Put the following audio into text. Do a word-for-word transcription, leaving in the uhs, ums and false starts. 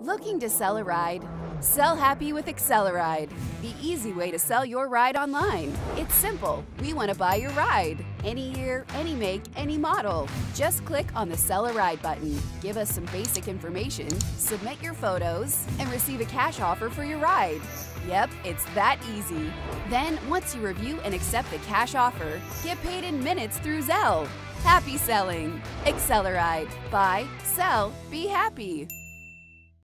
Looking to sell a ride? Sell happy with AcceleRide, the easy way to sell your ride online. It's simple. We want to buy your ride. Any year, any make, any model. Just click on the Sell a Ride button, give us some basic information, submit your photos, and receive a cash offer for your ride. Yep, it's that easy. Then, once you review and accept the cash offer, get paid in minutes through Zelle. Happy selling! AcceleRide. Buy, sell, be happy.